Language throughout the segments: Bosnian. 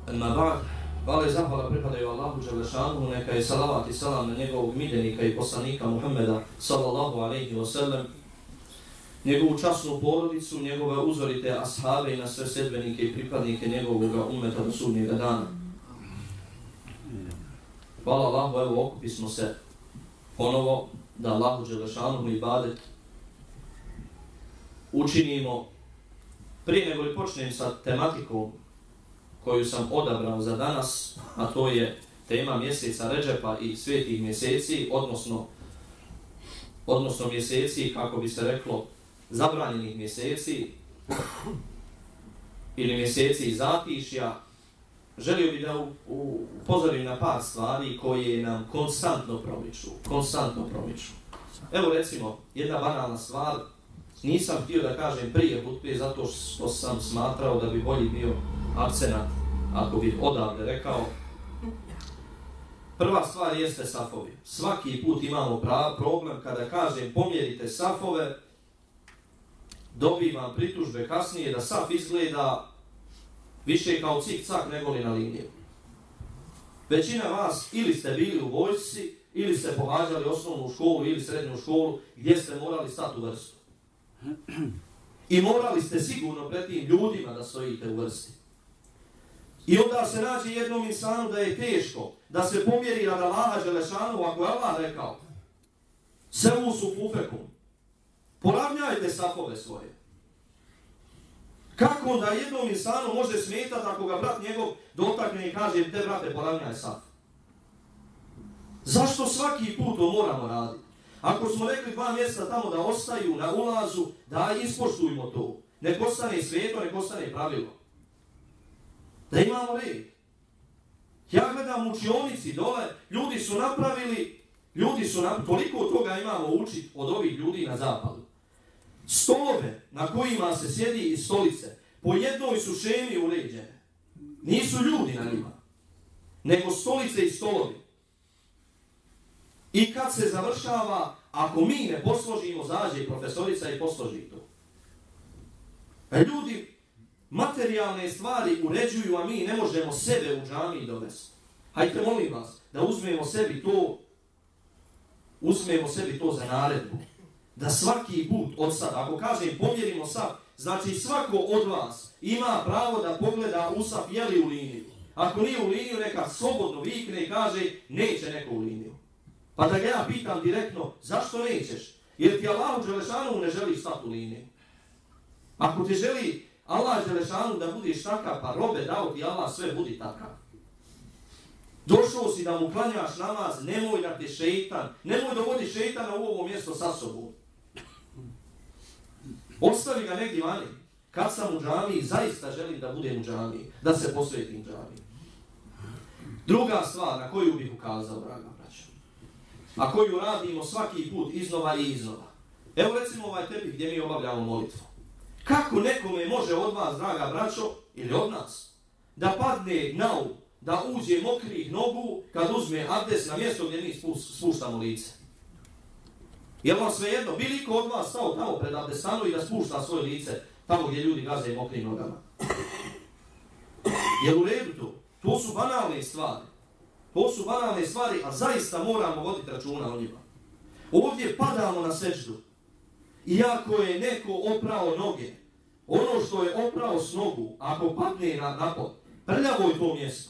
Ma ba'd, hvala i zahvala pripadaju Allahu dželešanuhu, neka je salavat i salam na njegovog miljenika i poslanika Muhammeda sallallahu alejhi ve sellem, njegovu časnu porodicu, njegove uzorite ashabe i na sve sedbenike i pripadnike njegovog ummeta do sudnjega dana. Hvala Allahu, evo okupi smo se ponovo da Allahu dželešanuhu ibadet učinimo. Prije nego li počnem sa tematikom koju sam odabrao za danas, a to je tema mjeseca Redžepa i svetih mjeseci, odnosno mjeseci, kako bi se reklo, zabranjenih mjeseci ili mjeseci zatišja, želio bih da upozorim na par stvari koje nam konstantno promiču. Evo recimo, jedna banalna stvar, nisam htio da kažem prije hutbe zato što sam smatrao da bi bolji bio akcenat ako bih odavde rekao. Prva stvar jeste safovi. Svaki put imamo problem kada kažem pomjerite safove, dobivam pritužbe kasnije da saf izgleda više kao cik-cak nego li na liniju. Većina vas ili ste bili u vojsci, ili ste pohađali osnovnu školu ili srednju školu gdje ste morali stati u vrstu. I morali ste sigurno pred tim ljudima da stojite u vrsti. I onda se nađe jednom insanu da je teško, da se pomjeri rad Allaha dželešanu, ako je Allah rekao, sevu sufufekum, poravnjajte safove svoje. Kako onda jednom insanu može smetati ako ga brat njegov dotakne i kaže te brate poravnjaj saf? Zašto svaki put to moramo raditi? Ako smo rekli 2 mjeseca tamo da ostaju na ulazu, da ispoštujmo to. Nek ostane sveto, nek ostane pravilo. Da imamo red. Ja gledam u učionici dole, ljudi su napravili, toliko toga imamo učiti od ovih ljudi na zapadu. Stolove na kojima se sjedi i stolice, po jednoj su šemi uređene. Nisu ljudi na njima, nego stolice i stolovi. I kad se završava, ako mi ne posložimo, zađe profesorica i posloži to. Ljudi materijalne stvari uređuju, a mi ne možemo sebe u džamiji dovesti. Hajde, molim vas, da uzmemo sebi to za naredbu. Da svaki put od sad, ako kažem pomjerimo saf, znači svako od vas ima pravo da pogleda u saf je li u liniju. Ako nije u liniju, neka slobodno vikne i kaže neće neko u liniju. Pa da ga ja pitam direktno, zašto nećeš? Jer ti Allahu dželešanu ne želi stati u liniju. Ako ti želi Allah dželešanu da budiš takav, pa robe dao ti Allah sve budi takav. Došao si da mu klanjaš namaz, nemoj da te šeitan, nemoj dovodi šeitana u ovo mjesto sa sobom. Ostavi ga negdje vani. Kad sam u džamiji, zaista želim da budem u džamiji, da se posvetim džamiji. Druga stvar na koju bih ukazao, draga braćo, a koju radimo svaki put iznova i iznova. Evo recimo ovaj tepih gdje mi obavljamo molitvu. Kako nekome može od vas, draga braćo, ili od nas, da padne na um, da uđe mokrih nogu kad uzme abdest na mjesto gdje mi spuštamo lice? Jel vam svejedno, bi li ko od vas stao tamo pred abdestanu i da spušta svoje lice tamo gdje ljudi gaze mokrim nogama? Jel u redu to? To su banalne stvari, a zaista moramo voditi računa o njima. Ovdje padamo na seždu. Iako je neko oprao noge, ono što je oprao s nogu, ako padne na pod, prljavo je to mjesto.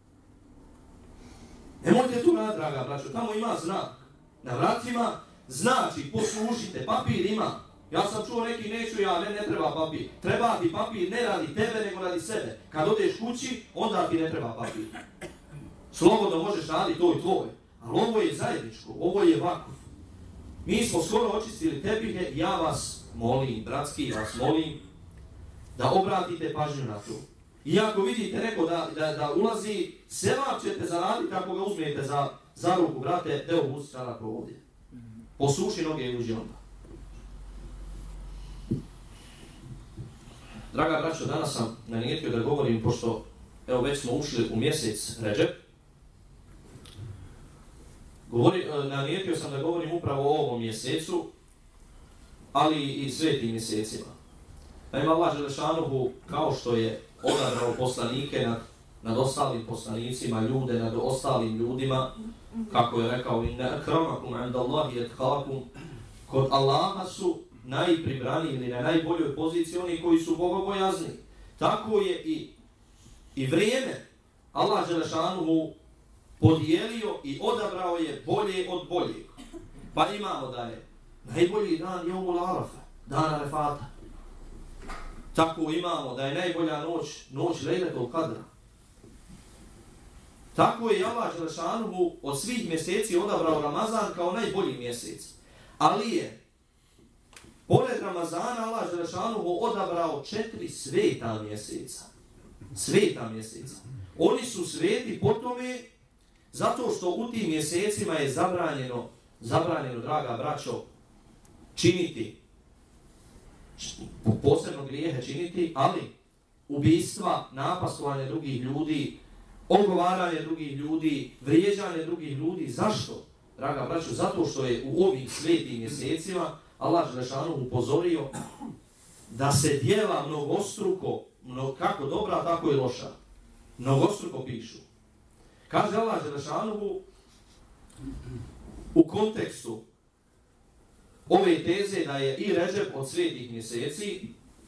Nemojte tu raditi, draga braćo, tamo ima znak. Na vratima znači poslušite, papir ima. Ja sam čuo neki neću, ne treba papir. Treba ti papir ne radi tebe, nego radi sebe. Kad odeš kući, onda ti ne treba papir. Slobodno možeš raditi to i tvoje, ali ovo je zajedničko, ovo je vakuf. Mi smo skoro očistili tepihe, ja vas molim, bratski vas molim, da obratite pažnju na to. I ako vidite neko da ulazi, sevap ćete zaraditi ako ga uzmete za ruku, brate, evo buci čarape ovdje. Posuši noge i uđi onda. Draga braćo, danas sam nanijetio da govorim, pošto evo već smo ušli u mjesec Redžep, nanijetio sam da govorim upravo o ovom mjesecu, ali i svetim mjesecima. Naime, Allah dželešanuhu, kao što je odabrao poslanike nad nad ostalim poslanicima, ljude nad ostalim ljudima, kako je rekao inna akramakum indallahi atqakum, kod Allaha su najpribraniji ili na najboljoj poziciji oni koji su bogobojazni. Tako je i vrijeme Allah dželešanuhu podijelio i odabrao je bolje od boljeg. Pa imamo da je najbolji dan Jeumul Arafa, dan Arefata. Tako imamo da je najbolja noć Lejletul Kadra. Tako je Allah dželešanuhu od svih mjeseci odabrao Ramazan kao najbolji mjesec. Ali je pored Ramazana Allah dželešanuhu odabrao 4 sveta mjeseca. Sveta mjeseca. Oni su sveti po tome zato što u tim mjesecima je zabranjeno, draga braćo, činiti, posebno grijehe činiti, ali ubistva, napastovanje drugih ljudi, ogovaranje drugih ljudi, vrijeđanje drugih ljudi. Zašto, draga braćo? Zato što je u ovim svetim mjesecima Allah dželešanuhu upozorio da se djela mnogostruko, kako dobra, tako i loša, mnogostruko pišu. Kaže Allah dželešanuhu u kontekstu ove teze da je i Redžep od svetih mjeseci,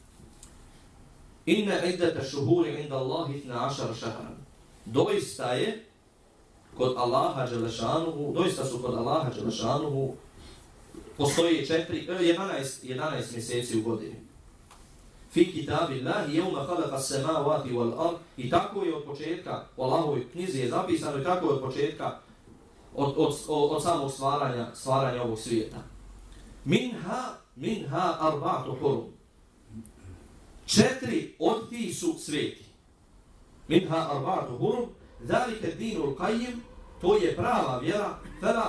inna iddata šuhuri inda Allahi 12 šahran. Doista je kod Allaha dželešanuhu, doista su kod Allaha dželešanuhu postoji 11 mjeseci u godini. Fi kitabillahi yawma khalaqa as-samawati wal ard. I tako je od početka, u Allahovoj knjizi je zapisano i tako je od početka, od samog stvaranja ovog svijeta. Minha arba'atu hurum. 4 od tih su sveti. Minha arba'atu hurum, zalika ad-dinul qayyim, to je prava vjera,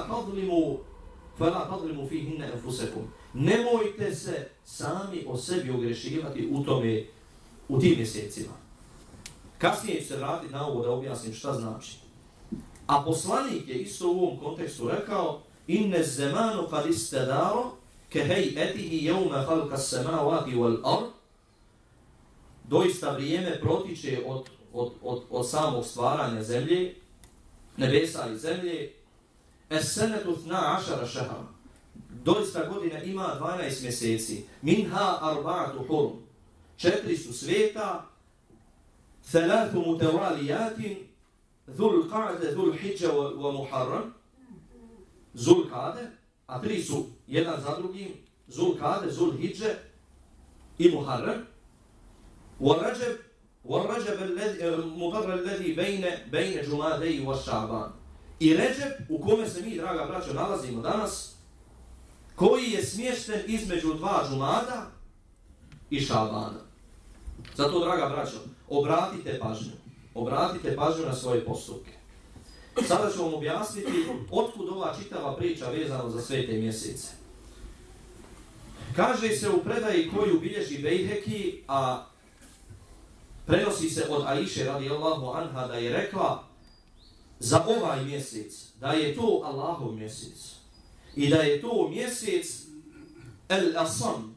fala tadlimu fihinna anfusakum. Nemojte se sami o sebi ogrešivati u tim mjesecima. Kasnije ću se vratiti na ovo da objasnim šta znači. A poslanik je isto u ovom kontekstu rekao inne zemanu kad istedaro ke hejetihi jevme halka samavati wal ard. Doista vrijeme protiče od samog stvaranja zemlje, nebesa i zemlje. Es senetu 12 šehra. Doista godina ima 12 mjeseci. Minha arba'atu hurum. 4 su sveta, 3 mutawalijatin, Dhul Qa'de, Dhul Hidža wa Muharram. Dhul Qa'de, a 3 su jedan za drugim, Dhul Qa'de, Dhul Hidža i Muharram. والرجب المضر الذي بين جمادي والشعبان. I Redžep u kome se mi, draga braćo, nalazimo danas, koji je smješten između 2 džumada i Šabana. Zato, draga braćo, obratite pažnju na svoje postupke. Sada ću vam objasniti otkud ova čitava priča vezana za svete mjesece. Kaže se u predaji koju bilježi Bejheki, a prenosi se od Aiše radijallahu anha da je rekla za ovaj mjesec, da je to Allahov mjesec i da je to mjesec El-Asam.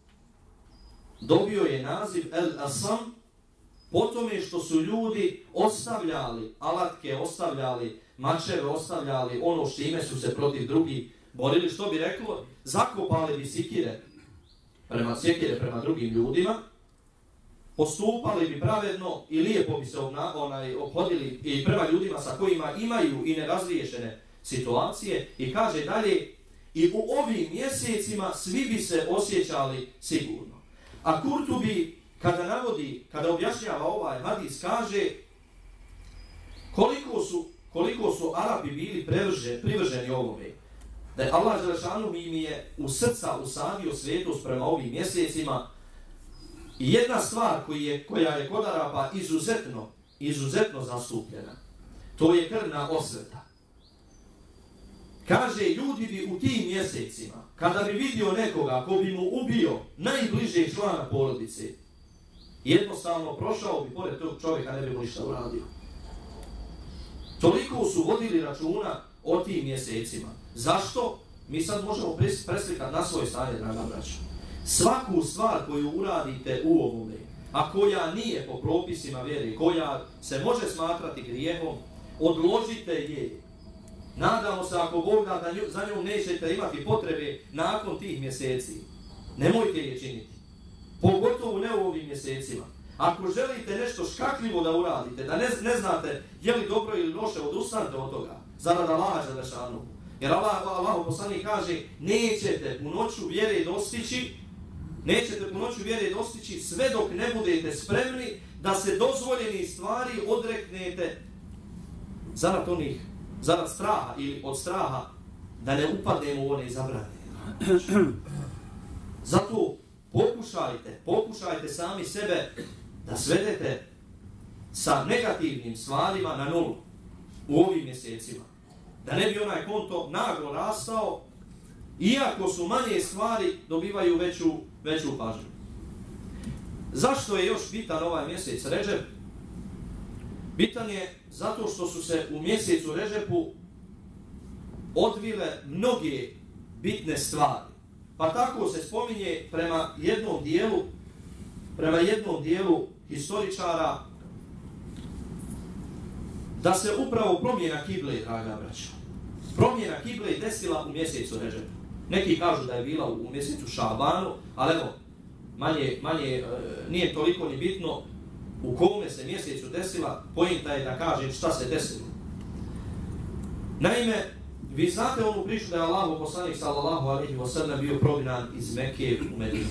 Dobio je naziv El-Asam po tome što su ljudi ostavljali alatke, ostavljali mačeve, ostavljali ono s čime su se protiv drugih borili, što bi reklo, zakopali bi sjekire prema drugim ljudima, postupali bi pravedno i lijepo bi se obhodili i prema ljudima sa kojima imaju i nerazriješene situacije. I kaže dalje, i u ovim mjesecima svi bi se osjećali sigurno. A Kurtubi, kada objašnjava ovaj hadis, kaže koliko su Arapi bili privrženi ovome. Da je Allah dželešanuhu im je u srca usadio svetost prema ovim mjesecima. I jedna stvar koja je kod Arapa izuzetno zastupljena, to je krvna osveta. Kaže, ljudi bi u tim mjesecima, kada bi vidio nekoga ko bi mu ubio najbližeg člana porodice, jednostavno prošao bi pored tog čovjeka, ne bi mu ništa uradio. Toliko su vodili računa o tim mjesecima. Zašto? Mi sad možemo preslikati na svoje stanje, draga braćo. Svaku stvar koju uradite u ovome, a koja nije po propisima vjere, koja se može smatrati grijehom, odložite je. Nadamo se ako Bog da za njom nećete imati potrebe nakon tih mjeseci. Nemojte je činiti. Pogotovo ne u ovim mjesecima. Ako želite nešto škakljivo da uradite, da ne znate je li dobro ili loše, odustanite od toga. Zarad Allaha dželešanu. Jer Allah poslanik kaže, nećete punoću vjere dostići sve dok ne budete spremni da se dozvoljeni stvari odreknete zarad straha ili od straha da ne upadnemo u one zabranjene. Zato pokušajte sami sebe da svedete sa negativnim stvarima na nulu u ovim mjesecima. Da ne bi onaj konto naglo rastao, iako su manje stvari dobivaju veću pažnju. Zašto je još bitan ovaj mjesec Redžep? Bitan je zato što su se u mjesecu Redžepu odvile mnoge bitne stvari. Pa tako se spominje prema jednom dijelu historičara da se upravo promjena kible, draga braćo. Promjena kible desila u mjesecu Redžepu. Neki kažu da je bila u mjesecu Šabanu, ali evo, manje nije toliko ni bitno u kome se mjesecu desila, pointa je da kažem šta se desilo. Naime, vi znate onu priču da je Allahov poslanik sallallahu alejhi ve sellem bio prognan iz Mekke u Medinu.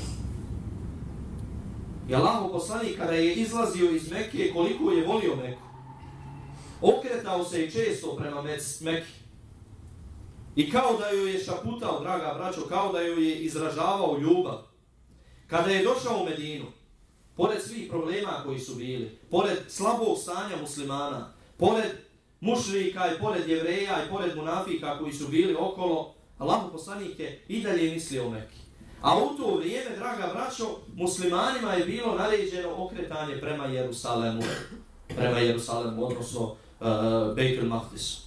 I Allahov poslanik kada je izlazio iz Mekke, koliko je volio Meku, okretao se i često prema Mekki. I kao da joj je šaputao, draga braćo, kao da joj je izražavao ljubav. Kada je došao u Medinu, pored svih problema koji su bili, pored slabog stanja muslimana, pored mušrika i pored jevreja i pored munafika koji su bili okolo, Allahov poslanik je i dalje mislio o Mekki. A u to vrijeme, draga braćo, muslimanima je bilo naređeno okretanje prema Jerusalemu, odnosno Bejtul Makdisu.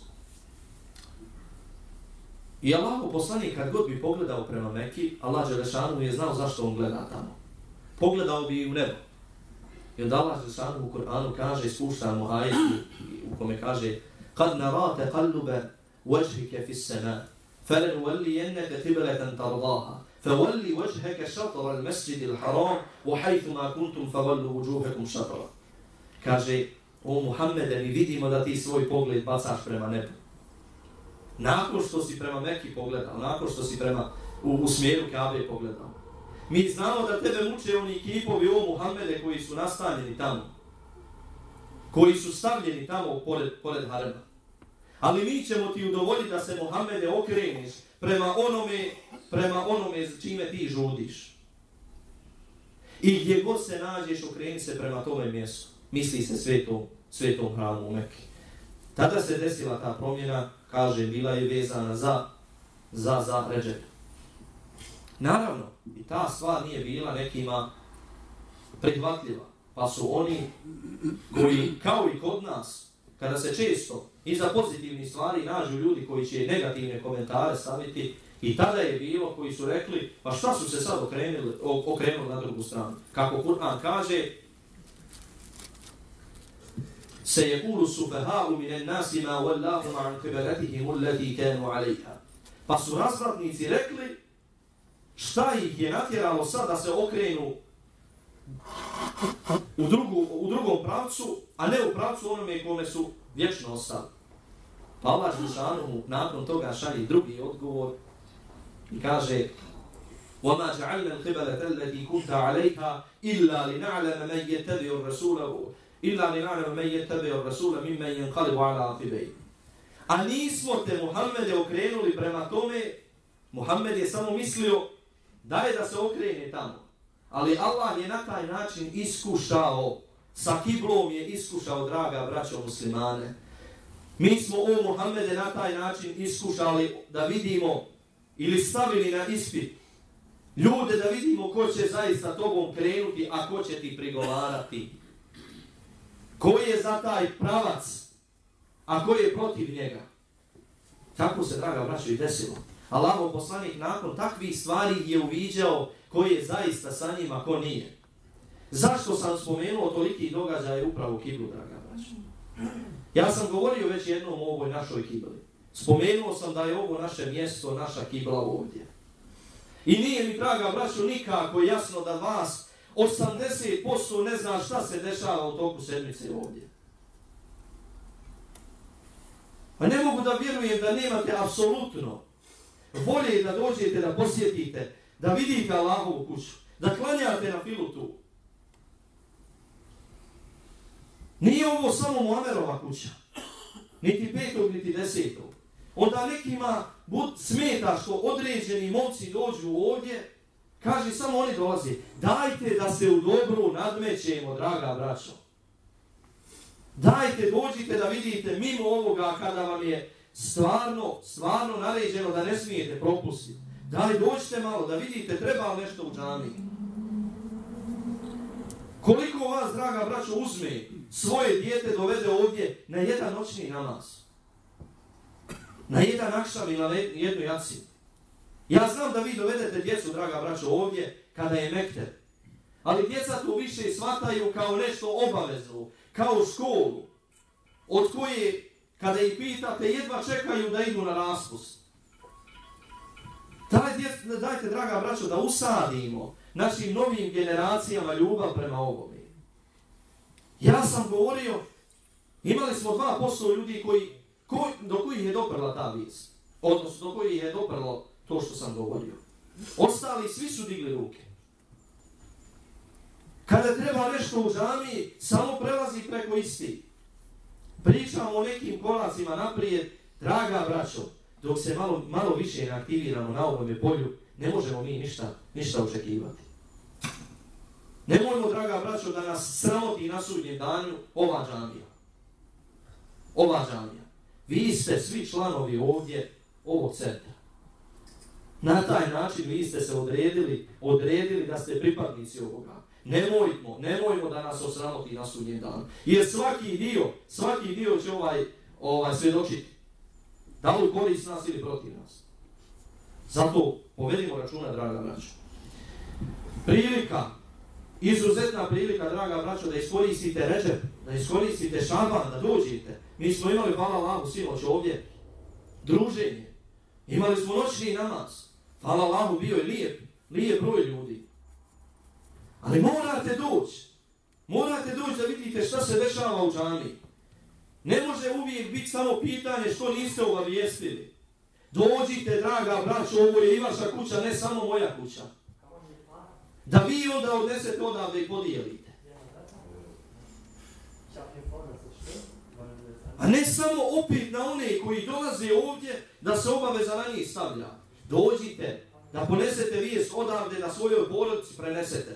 I Allahov poslanik kad god bi pogledao prema Mekki, Allah dželešanu je znao zašto on gleda tamo. Pogledao bi i u nebo. I onda Allah dželešanu u Kur'anu kaže, spuštamo ajet u kome kaže kad narate qallube wajhike fis sama, فَلَنُوَلِّيَنَّكَ قِبْلَةً تَرْضَاهَا فَوَلِّ وَجْهَكَ شَطْرَ الْمَسْجِدِ الْحَرَامِ وَحَيْثُمَا كُنْتُمْ فَوَلُّوا وُجُوهَكُمْ شَطْرًا. Kaže, o Muhammede, mi vidimo da ti svoj pogled bacaš prema nebu. Nakon što si prema Mekki pogledao, nakon što si u smjeru Kabe pogledao. Mi znamo da tebe muče oni kipovi o Muhammede koji su nastanjeni tamo. Koji su stavljeni tamo pored harema. Ali mi ćemo ti udovoljiti da se Muhammede okreniš prema onome čime ti žudiš. I gdje god se nađeš, okreni se prema tome mjestu. Misli se svetom hramu u Mekki. Tada se desila ta promjena, kaže, bila je vezana za Redžep. Naravno, i ta stvar nije bila nekima prihvatljiva. Pa su oni koji, kao i kod nas, kada se često iza pozitivnih stvari nađu ljudi koji će negativne komentare staviti, i tada je bilo koji su rekli, pa šta su se sad okrenuli na drugu stranu. Kako Kur'an kaže, سَيَقُولُ السُّفَهَاءُ مِنَ النَّاسِ مَا وَلَّاهُمْ عَنْ قِبَلَتِهِمُ الَّتِي كَانُوا عَلَيْهَا. Pa su razvratnici rekli, šta ih je natjeralo sad da se okrenu u drugom pravcu, a ne u pravcu onome kome su vječno ostali. Pa Allah dželešanu nakon toga šalje drugi odgovor i kaže وَمَا جَعَلْنَا الْقِبَلَةَ الَّتِي كُنْتَ عَلَيْهَا إِلَّا لِنَعْلَمَ مَنْ يَتَّبِعُ الرَّسُولَ مِمَّنْ يَنْقَلِبُ عَلَى عَقِبَيْهِ. A nismo te, Muhammede, okrenuli prema tome, Muhammed je samo mislio da se okrene tamo. Ali Allah je na taj način iskušao, sa kiblom je iskušao, draga braćo muslimane. Mi smo o Muhammede na taj način iskušali da vidimo ili stavili na ispit ljude da vidimo ko će zaista tobom krenuti, a ko će ti prigovarati. Ko je za taj pravac, a ko je protiv njega. Tako se, draga braćo, i desilo. Allahov poslanik nakon takvih stvari je uviđao ko je zaista sa njima, ko nije. Zašto sam spomenuo toliki događaj upravo kiblu, draga braća? Ja sam govorio već jednom o ovoj našoj kibli. Spomenuo sam da je ovo naše mjesto, naša kibla ovdje. I nije mi, draga braćo, nikako jasno da vas 80% ne zna šta se dešava u toku sedmice ovdje. Pa ne mogu da vjerujem da nemate apsolutno volje da dođete, da posjetite, da vidite Allahovu kuću, da klanjate na filu tu. Nije ovo samo Muamerova kuća, niti 5. niti 10. Onda nekima smeta što određeni momci dođu ovdje, kaže samo oni dolaze. Dajte da se u dobru nadmećemo, draga braćo. Dajte, dođite da vidite mimo ovoga kada vam je stvarno naređeno da ne smijete propustiti. Daj, dođite malo da vidite treba li nešto u džamiji. Koliko vas, draga braćo, uzme svoje dijete dovede ovdje na jedan noćni namaz? Na jedan akšam ili na jednu jaciju? Ja znam da vi dovedete djecu, draga braćo, ovdje kada je mekteb. Ali djeca to više shvataju kao nešto obavezno, kao školu, od koje, kada ih pitate, jedva čekaju da idu na raspust. Dajte, draga braćo, da usadimo našim novim generacijama ljubav prema ovome. Ja sam govorio, imali smo 2% ljudi do kojih je doprla ta vijest. Odnosno, do kojih je doprlo to što sam govorio. Ostali svi su digli ruke. Kada treba nešto u džamiji, samo prelazi preko isti. Pričamo o nekim koracima naprijed, draga braćo, dok se malo više ne aktiviramo na ovome polju, ne možemo mi ništa očekivati. Nemojmo, draga braćo, da nas sramoti na sudnjem danu ova džamija. Ova džamija. Vi ste svi članovi ovdje ovog centra. Na taj način vi ste se odredili da ste pripadnici ovoga. Nemojmo da nas osramoti na sudnjem danu. Jer svaki dio će svjedočiti. Da li korist nas ili protiv nas. Zato povedimo računa, draga braćo. Izuzetna prilika, draga braćo, da iskoristite Redžep, da iskoristite Šaban, da dođete. Mi smo imali, hvala Allahu, sinoć ovdje druženje. Imali smo noćni namaz. Hvala Allahu, bio je lijep broj ljudi. Ali morate doći da vidite šta se dešava u džamiji. Ne može uvijek biti samo pitanje što niste obavijestili. Dođite, draga braćo, ovo je i vaša kuća, ne samo moja kuća. Da vi onda odnesete odavde i podijelite. A ne samo opet na one koji dolaze ovdje da se obaveza na njih stavlja. Dođite, da ponesete vijest odavde, da svojoj porodici prenesete.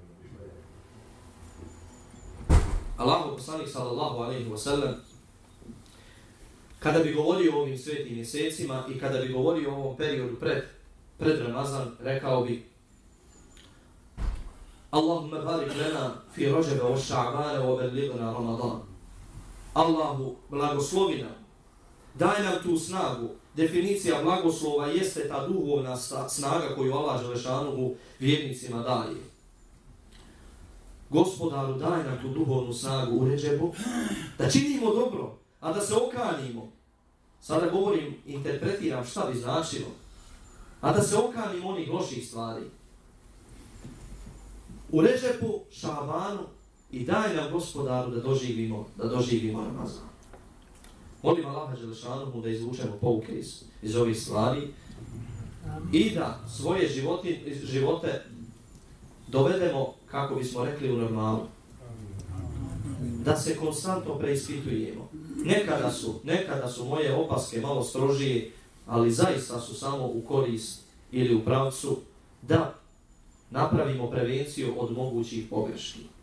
Allahu poslanik sallallahu alejhi ve sellem kada bi govorio o ovim svetim mjesecima i kada bi govorio o ovom periodu pred Ramazan, rekao bi: Allahumma barik lana fi Rajab wa Ša'ban wa ballighna Ramadan. Allahu, blagoslovi nam, daj nam tu snagu. Definicija blagoslova jeste ta duhovna snaga koju Allah Đelešanuhu vjernicima daje. Gospodaru, daj nam tu duhovnu snagu u Redžebu, da činimo dobro, a da se okanimo. Sada govorim, interpretiram šta bi značilo. A da se okanimo onih loših stvari. U Redžebu, Šabanu i daj nam, Gospodaru, da doživimo Ramazan. Molim Allaha Đelešanuhu da izvučemo pouke iz ovih stvari i da svoje živote dovedemo, kako bismo rekli, u normalu. Da se konstantno preispitujemo. Nekada su moje opaske malo strožije, ali zaista su samo u korist ili u pravcu da napravimo prevenciju od mogućih pogreški.